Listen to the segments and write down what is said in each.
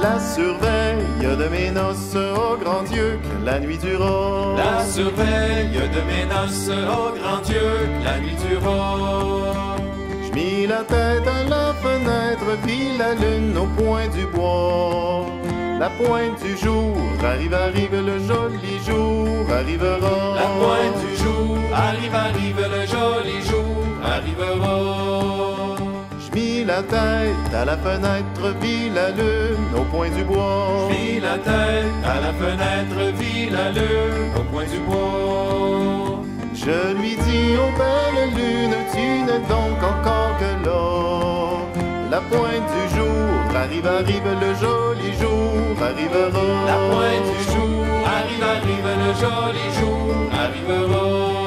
La surveille de mes noces, ô grand Dieu, que la nuit durera. La surveille de mes noces, ô grand Dieu, que la nuit durera. J'mis la tête à la fenêtre, vis la lune au point du bois. La pointe du jour, arrive, arrive, le joli jour arrivera. La pointe du jour, arrive, arrive, le joli jour arrivera. J'mis la tête à la fenêtre, vis la lune au point du bois. Vis la tête à la fenêtre, vis la lune au point du bois. Je lui dis, ô belle lune, tu n'es donc encore que là. La pointe du jour, arrive, arrive, le joli jour arrivera. La pointe du jour, arrive, arrive, le joli jour arrivera.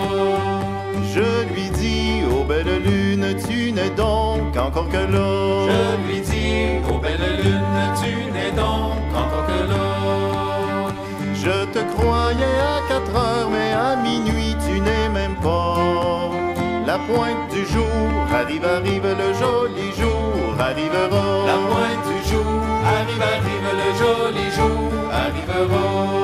Je lui dis, ô belle lune, tu n'es donc encore que là. Je lui dis, ô belle lune, tu n'es donc encore que là. Je te croyais à 4 heures, mais à minuit tu n'es même pas. La pointe du jour, arrive, arrive, le joli jour arrivera. La pointe du jour, arrive, arrive, le joli jour arrivera.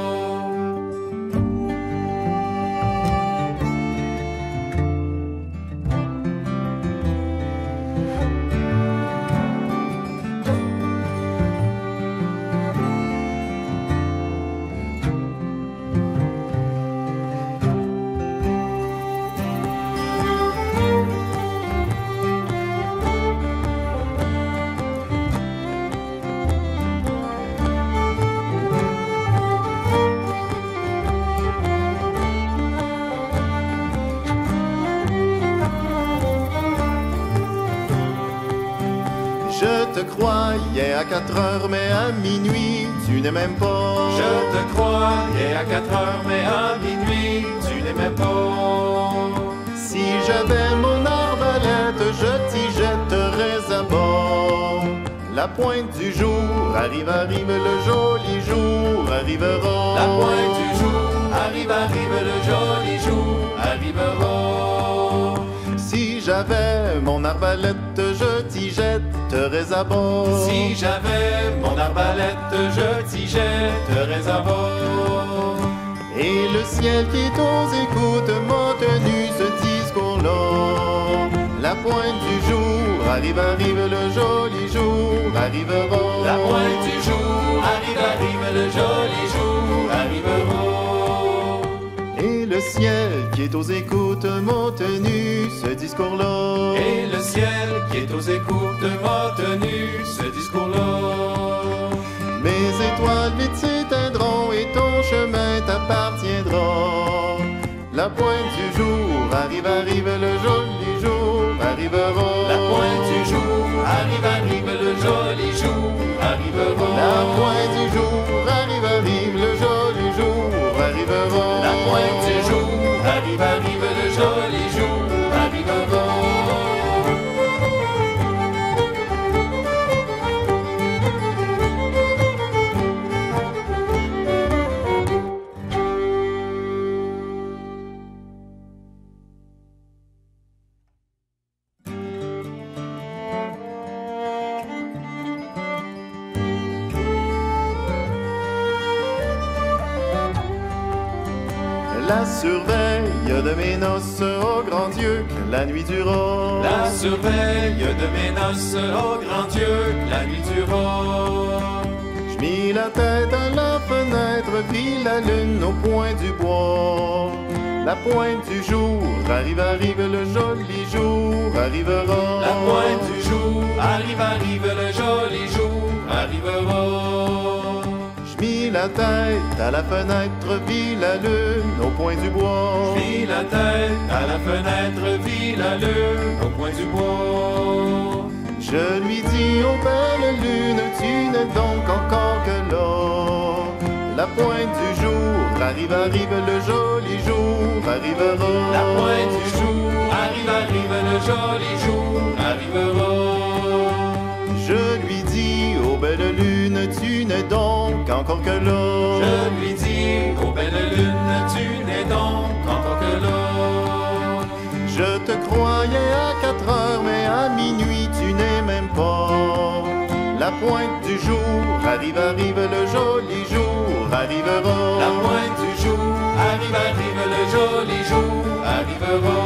Je te croyais à 4 heures, mais à minuit tu n'es même pas. Je te croyais à 4 heures, mais à minuit tu n'aimais pas. Si j'avais mon arbalète, je t'y jetterais à bord. La pointe du jour, arrive, arrive, le joli jour arrivera. La pointe du jour, arrive, arrive, le joli jour arrivera. Si j'avais mon arbalète, je t'y jetterais à bord. Si j'avais mon arbalète, je t'y jetterais à bord. Et le ciel qui est aux écoutes m'a tenu ce discours-là. La pointe du jour, arrive, arrive, le joli jour arrivera. La pointe du jour, arrive, arrive, le joli jour arrivera. Et le ciel qui est aux écoutes m'a tenu ce discours-là. Et le ciel qui est aux écoutes m'a tenu ce discours-là. Mes étoiles vite s'éteindront et ton chemin t'appartiendra. La pointe du jour, arrive, arrive, le joli jour arrivera. La pointe du jour, arrive, arrive, le joli jour arrivera. La pointe du jour, arrive, arrive, le joli jour arrivera. La pointe du jour, arrive, arrive, le joli jour arrivera. La surveille de mes noces, ô grand Dieu, que la nuit durera. La surveille de mes noces, ô grand Dieu, que la nuit durera. J'mis la tête à la fenêtre, vis la lune au point du bois. La pointe du jour, arrive, arrive, le joli jour arrivera. La pointe du jour, arrive, arrive, le joli jour arrivera. J'mis la tête à la fenêtre, vis la lune au point du bois. Vis la tête à la fenêtre, vis la lune au point du bois. Je lui dis, ô belle lune, tu n'es donc encore que là. La pointe du jour, arrive, arrive, le joli jour arrivera. La pointe du jour, arrive, arrive, le joli jour arrivera. Je lui dis, ô belle lune, tu n'es donc encore que là. Je lui dis, ô belle lune, tu n'es donc encore que là. Je te croyais à 4 heures, mais à minuit tu n'es même pas. La pointe du jour arrive, arrive, le joli jour arrivera. La pointe du jour arrive, arrive, le joli jour arrivera.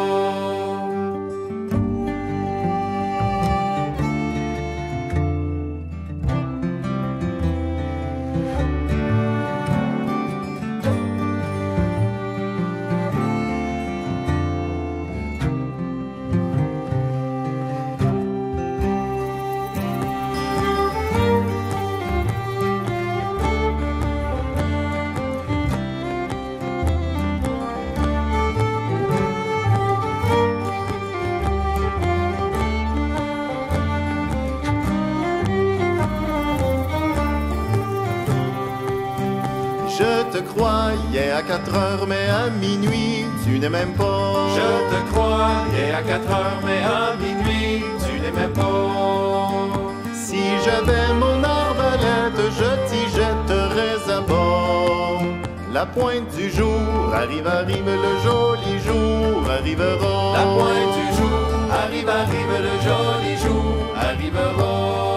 Je te croyais à 4 heures, mais à minuit, tu n'es même pas. Je te croyais à 4 heures, mais à minuit, tu n'aimais pas. Si j'avais mon arbalète, je t'y jetterais à bord. La pointe du jour arrive, arrive, le joli jour arrivera. La pointe du jour arrive, arrive, le joli jour arrivera.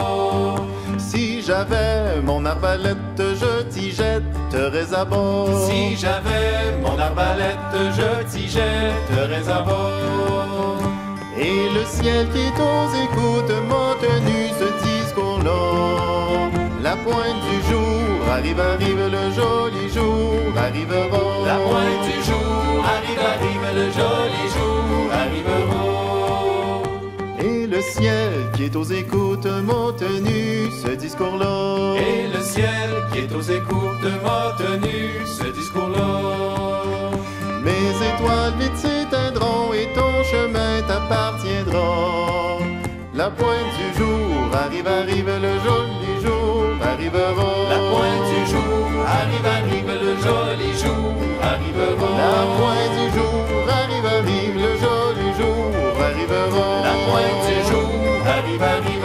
Si j'avais mon arbalète, je t'y jetterais à bord. Si j'avais mon arbalète, je t'y jetterais à bord. Et le ciel qui est aux écoutes m'a tenu ce discours-là. La pointe du jour arrive, arrive, le joli jour arrivera. La pointe du jour arrive, arrive, le joli jour arrivera. Et le ciel qui est aux écoutes m'a tenu ce discours-là. Et le ciel qui est aux écoutes m'a tenu ce discours-là. Mes étoiles vite s'éteindront et ton chemin t'appartiendra. La pointe du jour arrive, arrive, le joli jour arrivera. La pointe du jour arrive, arrive, le joli jour arrivera. La pointe du jour arrive, arrive, le joli jour arrivera. La pointe du jour arrive, arrive,